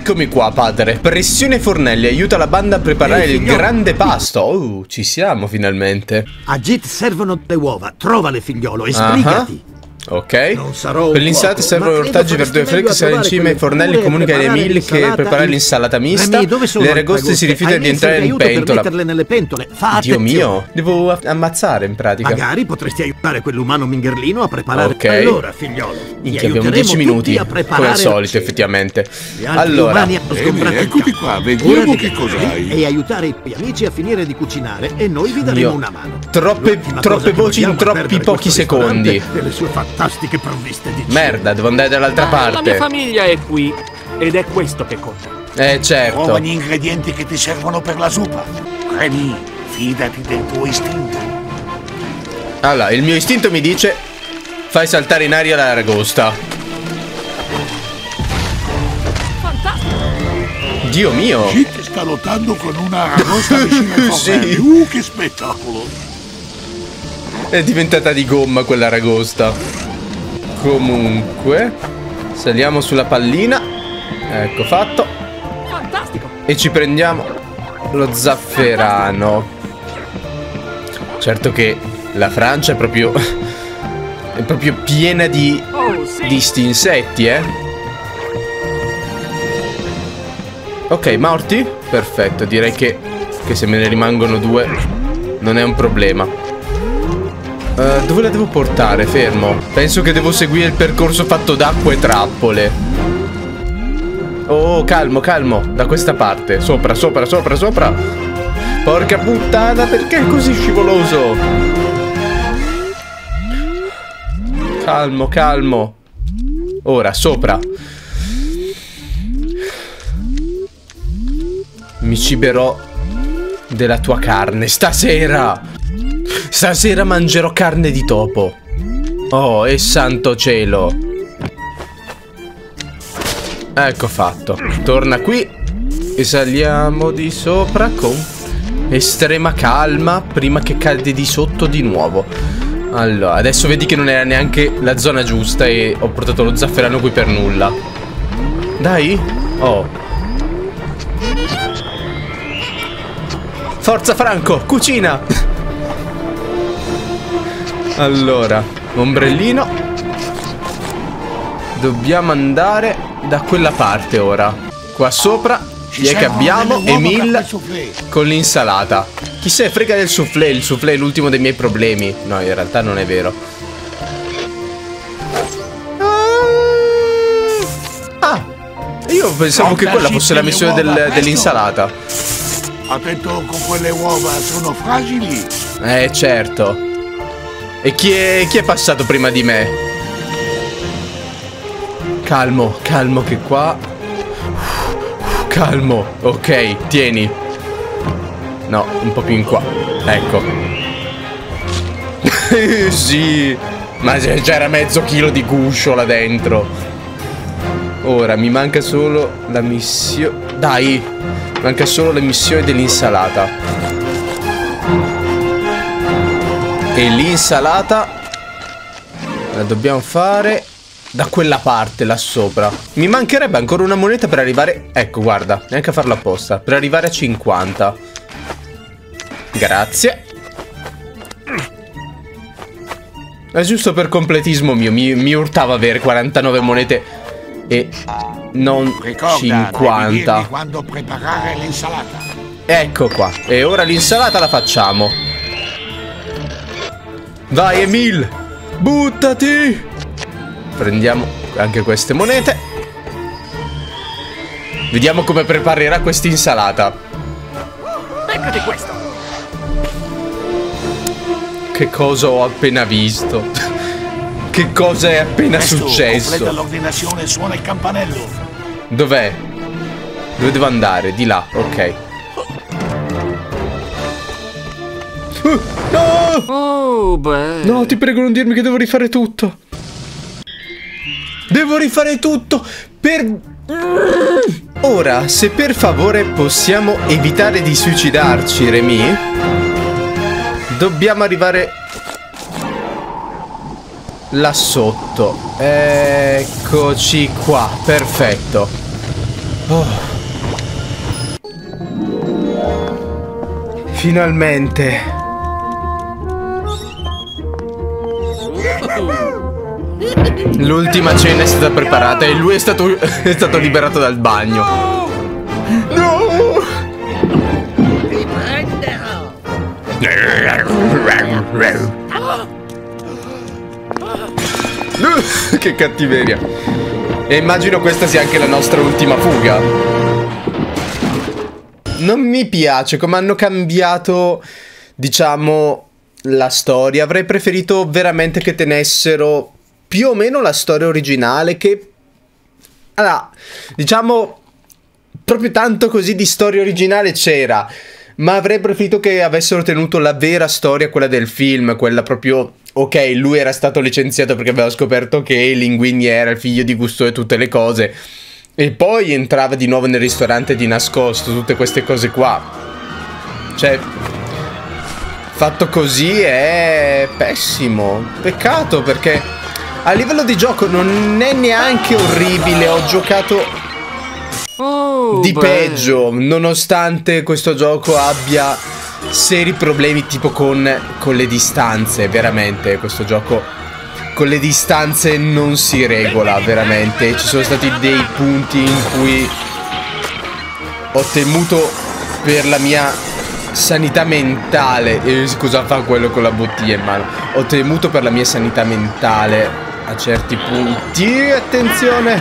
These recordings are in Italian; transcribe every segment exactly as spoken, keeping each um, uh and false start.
Eccomi qua, padre. Pressione fornelli, aiuta la banda a preparare Ehi, il grande pasto. Oh, ci siamo finalmente. A Git servono le uova. Trovale, figliolo, e sbrigati. Uh-huh. Ok. Per l'insalata servono ortaggi, verdure fresche, salincime e fornelli. Comunica a Emil che preparare l'insalata mista. Le aragoste si rifiutano di entrare in pentola. Nelle pentole. Fa Dio mio, devo ammazzare in pratica. Magari potresti aiutare quell'umano mingherlino a preparare. Ok. Allora, figliolo, Minchia, abbiamo dieci minuti, come al solito, effettivamente. Allora, eccoti qua, vediamo che cosa hai. E aiutare i tuoi amici a finire di cucinare e noi vi daremo una mano. Troppe, troppe voci in troppi pochi secondi. Delle sue fantastiche provviste di cibo. Merda, devo andare dall'altra parte. La mia famiglia è qui ed è questo che conta. Eh certo. Trova gli ingredienti che ti servono per la zuppa. Remy, fidati del tuo istinto. Allora, il mio istinto mi dice: fai saltare in aria l'aragosta. Fantastico. Dio mio. Git sta lottando con una aragosta vicino al fornello. Sì. Uh, che spettacolo. È diventata di gomma quell'aragosta. Comunque, saliamo sulla pallina. Ecco fatto. Fantastico. E ci prendiamo lo zafferano. Certo che la Francia è proprio è proprio piena di Oh, sì. di sti insetti, eh. Ok, morti? Perfetto, direi che che se me ne rimangono due non è un problema. Uh, dove la devo portare? Fermo. Penso che devo seguire il percorso fatto d'acqua e trappole. Oh, calmo, calmo. Da questa parte. Sopra, sopra, sopra, sopra. Porca puttana, perché è così scivoloso? Calmo, calmo. Ora, sopra. Mi ciberò della tua carne stasera. Stasera mangerò carne di topo. Oh, e santo cielo. Ecco fatto. Torna qui e saliamo di sopra con estrema calma prima che cade di sotto di nuovo. Allora, adesso vedi che non era neanche la zona giusta e ho portato lo zafferano qui per nulla. Dai. Oh. Forza Franco, cucina. Allora, ombrellino. Dobbiamo andare da quella parte ora. Qua sopra chi è che abbiamo? Emil con l'insalata. Chi se ne frega del soufflé? Il soufflé è l'ultimo dei miei problemi. No, in realtà non è vero. Ah, io pensavo che quella fosse la missione del, dell'insalata. Attento con quelle uova, sono fragili. Eh, certo. E chi è, chi è passato prima di me? Calmo, calmo che qua. Calmo, ok, tieni. No, un po' più in qua. Ecco. Sì. Ma c'era mezzo chilo di guscio là dentro. Ora mi manca solo la missione. Dai, manca solo la missione dell'insalata. E l'insalata la dobbiamo fare da quella parte là sopra. Mi mancherebbe ancora una moneta per arrivare. Ecco, guarda, neanche a farlo apposta. Per arrivare a cinquanta. Grazie. È giusto per completismo mio. Mi, mi urtava avere quarantanove monete e non Ricorda, cinquanta. devi quando preparare l'insalata. Ecco qua. E ora l'insalata la facciamo. Vai Emil, buttati. Prendiamo anche queste monete. Vediamo come preparerà quest'insalata. Beccati questo. Che cosa ho appena visto? Che cosa è appena Presto, successo? completa l'ordinazione e suona il campanello. Dov'è? Dove devo andare? Di là, ok. Uh, no! Oh, beh. No, ti prego non dirmi che devo rifare tutto. Devo rifare tutto per... Ora, se per favore possiamo evitare di suicidarci, Remy, dobbiamo arrivare là sotto. Eccoci qua, perfetto. Oh. Finalmente. L'ultima cena è stata preparata e lui è stato, è stato liberato dal bagno. No! Che cattiveria. E immagino questa sia anche la nostra ultima fuga. Non mi piace come hanno cambiato, diciamo, la storia. Avrei preferito veramente che tenessero più o meno la storia originale, che... Allora, diciamo, proprio tanto così di storia originale c'era, ma avrei preferito che avessero tenuto la vera storia, quella del film, quella proprio... Ok, lui era stato licenziato perché aveva scoperto che Linguini era il figlio di Gusto e tutte le cose, e poi entrava di nuovo nel ristorante di nascosto, tutte queste cose qua. Cioè, fatto così è pessimo. Peccato, perché a livello di gioco non è neanche orribile. Ho giocato Oh, di beh. peggio, nonostante questo gioco abbia seri problemi tipo con, con le distanze. Veramente questo gioco con le distanze non si regola, veramente. Ci sono stati dei punti in cui ho temuto per la mia sanità mentale. eh, Scusa, fa quello con la bottiglia in mano. Ho temuto per la mia sanità mentale a certi punti. Attenzione.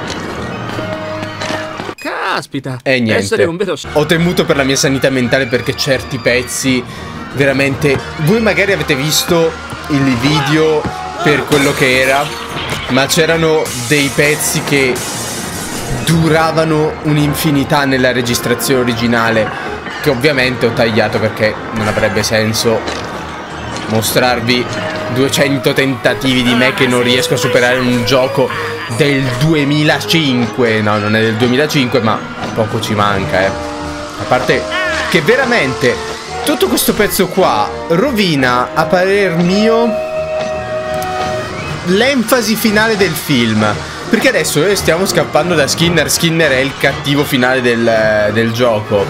Caspita. E niente, Essere un vero... ho temuto per la mia sanità mentale perché certi pezzi veramente... Voi magari avete visto il video per quello che era, ma c'erano dei pezzi che duravano un'infinità nella registrazione originale, che ovviamente ho tagliato perché non avrebbe senso mostrarvi duecento tentativi di me che non riesco a superare un gioco del duemilacinque. No, non è del duemilacinque, ma poco ci manca, eh. A parte che veramente tutto questo pezzo qua rovina, a parer mio, l'enfasi finale del film. Perché adesso noi stiamo scappando da Skinner. Skinner è il cattivo finale del, del gioco.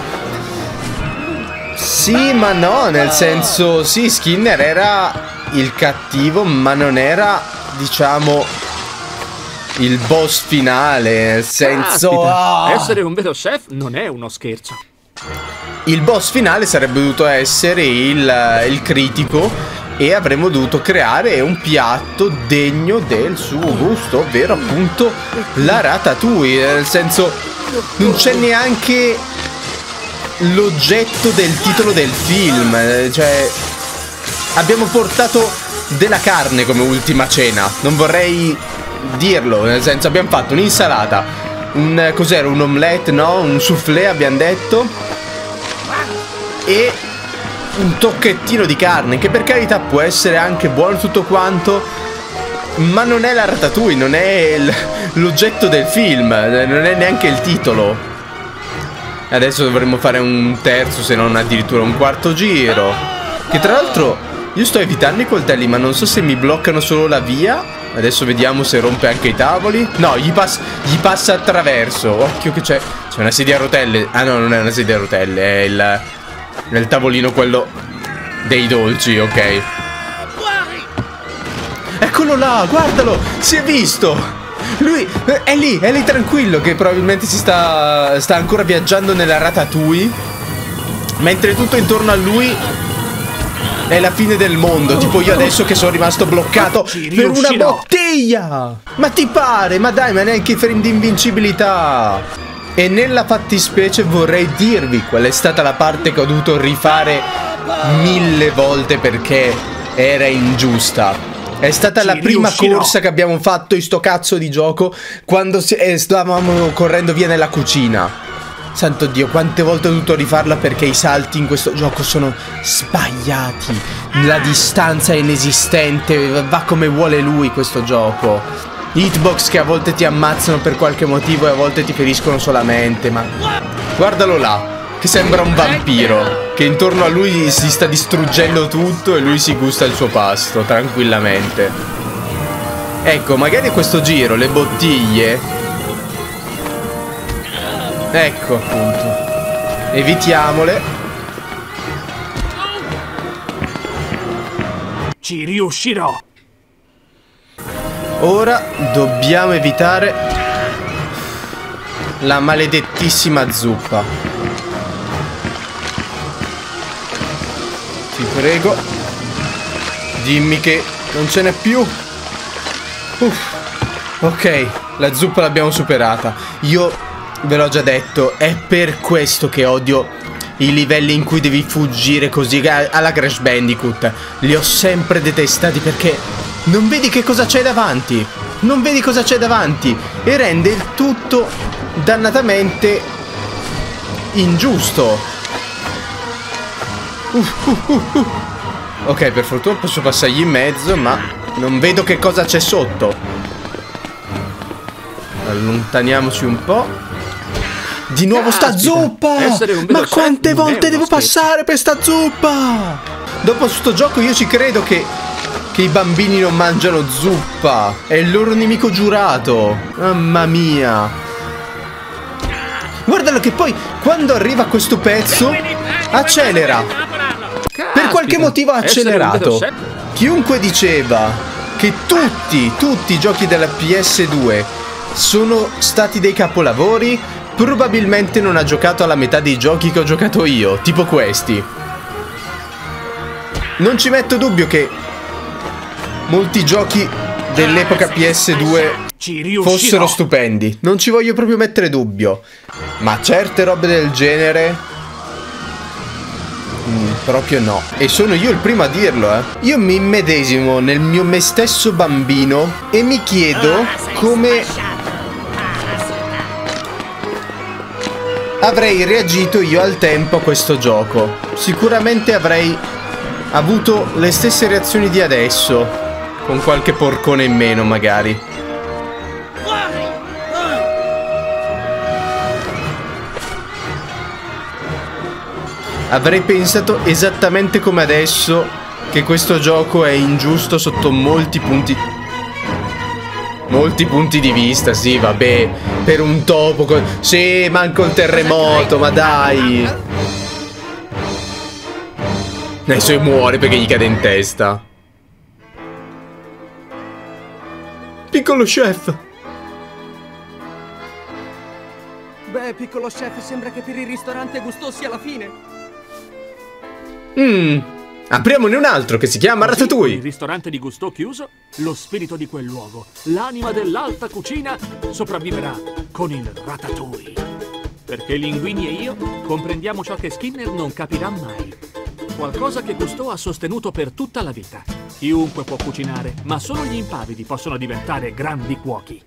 Sì, ma no, nel senso, sì, Skinner era il cattivo, ma non era, diciamo, il boss finale. Nel senso, Caspita, ah! essere un vero chef non è uno scherzo. Il boss finale sarebbe dovuto essere il, il critico, e avremmo dovuto creare un piatto degno del suo gusto, ovvero appunto la ratatouille. Nel senso, non c'è neanche l'oggetto del titolo del film. Cioè, abbiamo portato della carne come ultima cena. Non vorrei dirlo, nel senso, abbiamo fatto un'insalata, un... cos'era? Un omelette, no? Un soufflé abbiamo detto, e un tocchettino di carne, che per carità può essere anche buono tutto quanto, ma non è la ratatouille, non è l'oggetto del film, non è neanche il titolo. Adesso dovremmo fare un terzo, se non addirittura un quarto giro. Che tra l'altro io sto evitando i coltelli, ma non so se mi bloccano solo la via. Adesso vediamo se rompe anche i tavoli. No, gli, pass gli passa attraverso. Occhio che c'è. C'è una sedia a rotelle. Ah no, non è una sedia a rotelle, è il... nel tavolino quello dei dolci, ok. Eccolo là, guardalo, si è visto. Lui è lì, è lì tranquillo, che probabilmente si sta, sta ancora viaggiando nella ratatouille, mentre tutto intorno a lui è la fine del mondo. Tipo io adesso che sono rimasto bloccato per una bottiglia. Ma ti pare? Ma dai, ma neanche i frame di invincibilità. E nella fattispecie vorrei dirvi qual è stata la parte che ho dovuto rifare mille volte perché era ingiusta. È stata la prima corsa che abbiamo fatto in sto cazzo di gioco, quando si, eh, stavamo correndo via nella cucina. Santo Dio, quante volte ho dovuto rifarla perché i salti in questo gioco sono sbagliati. La distanza è inesistente, va come vuole lui questo gioco. Hitbox che a volte ti ammazzano per qualche motivo e a volte ti feriscono solamente. Ma guardalo là, che sembra un vampiro, che intorno a lui si sta distruggendo tutto e lui si gusta il suo pasto tranquillamente. Ecco, magari questo giro le bottiglie Ecco appunto. Evitiamole. Ci riuscirò. Ora dobbiamo evitare la maledettissima zuppa. Ti prego, dimmi che non ce n'è più. Uff. Ok, la zuppa l'abbiamo superata. Io ve l'ho già detto, è per questo che odio i livelli in cui devi fuggire così alla Crash Bandicoot. Li ho sempre detestati perché non vedi che cosa c'è davanti. Non vedi cosa c'è davanti e rende il tutto dannatamente ingiusto. Uh, uh, uh, uh. Ok, per fortuna posso passargli in mezzo, ma non vedo che cosa c'è sotto. Allontaniamoci un po'. Di nuovo sta zuppa! Ma quante volte devo passare per sta zuppa? Dopo sto gioco io ci credo che Che i bambini non mangiano zuppa. È il loro nemico giurato. Mamma mia. Guardalo che poi quando arriva questo pezzo accelera. Per qualche motivo ha accelerato. Chiunque diceva che tutti, tutti i giochi della P S due sono stati dei capolavori, probabilmente non ha giocato alla metà dei giochi che ho giocato io, tipo questi. Non ci metto dubbio che molti giochi dell'epoca P S due fossero stupendi. Non ci voglio proprio mettere dubbio. Ma certe robe del genere mm, proprio no. E sono io il primo a dirlo, eh. Io mi immedesimo nel mio me stesso bambino e mi chiedo come avrei reagito io al tempo a questo gioco. Sicuramente avrei avuto le stesse reazioni di adesso, con qualche porcone in meno magari. Avrei pensato esattamente come adesso che questo gioco è ingiusto sotto molti punti Molti punti di vista, sì, vabbè. Per un topo con... Sì, manco il terremoto, ma dai. Adesso muore perché gli cade in testa. Piccolo chef. Beh, piccolo chef, sembra che per il ristorante Gusteau sia la fine. Mmm. Apriamone un altro che si chiama Così, Ratatouille. Il ristorante di Gusteau chiuso, lo spirito di quel luogo, l'anima dell'alta cucina, sopravviverà con il Ratatouille. Perché Linguini e io comprendiamo ciò che Skinner non capirà mai. Qualcosa che Gusteau ha sostenuto per tutta la vita. Chiunque può cucinare, ma solo gli impavidi possono diventare grandi cuochi.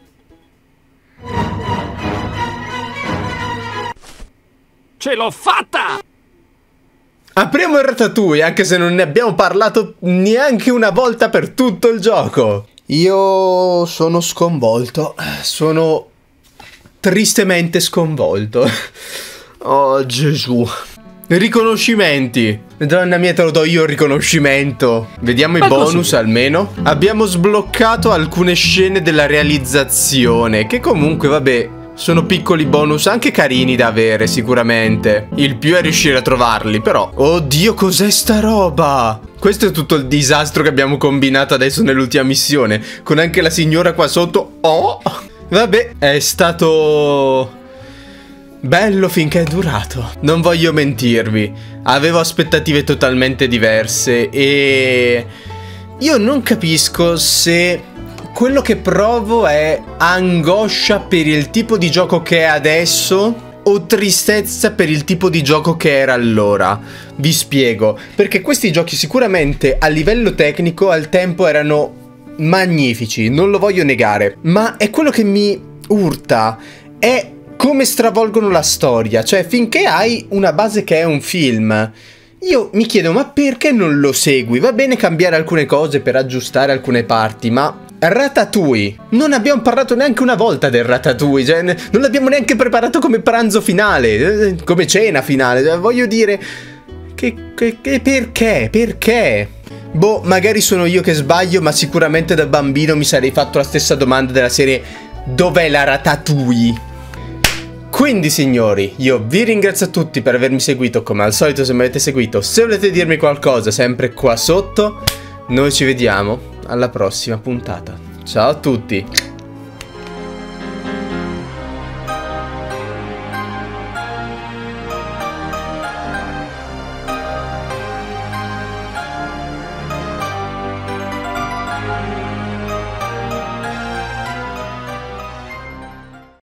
Ce l'ho fatta! Apriamo il Ratatouille, anche se non ne abbiamo parlato neanche una volta per tutto il gioco. Io sono sconvolto. Sono tristemente sconvolto. Oh Gesù. Riconoscimenti. Donna mia, te lo do io il riconoscimento. Vediamo i bonus almeno. Abbiamo sbloccato alcune scene della realizzazione, che comunque vabbè sono piccoli bonus anche carini da avere sicuramente. Il più è riuscire a trovarli però. Oddio, cos'è sta roba? Questo è tutto il disastro che abbiamo combinato adesso nell'ultima missione, con anche la signora qua sotto. Oh, vabbè, è stato bello finché è durato. Non voglio mentirvi, avevo aspettative totalmente diverse e io non capisco se quello che provo è angoscia per il tipo di gioco che è adesso o tristezza per il tipo di gioco che era allora. Vi spiego. Perché questi giochi sicuramente a livello tecnico al tempo erano magnifici, non lo voglio negare, ma è quello che mi urta, è come stravolgono la storia. Cioè, finché hai una base che è un film, io mi chiedo, ma perché non lo segui? Va bene cambiare alcune cose per aggiustare alcune parti, ma Ratatouille, non abbiamo parlato neanche una volta del Ratatouille, cioè, non l'abbiamo neanche preparato come pranzo finale, come cena finale, cioè, voglio dire, che, che, che perché? Perché? Boh, magari sono io che sbaglio, ma sicuramente da bambino mi sarei fatto la stessa domanda della serie: dov'è la Ratatouille? Quindi signori, io vi ringrazio a tutti per avermi seguito, come al solito se mi avete seguito. Se volete dirmi qualcosa, sempre qua sotto. Noi ci vediamo alla prossima puntata. Ciao a tutti.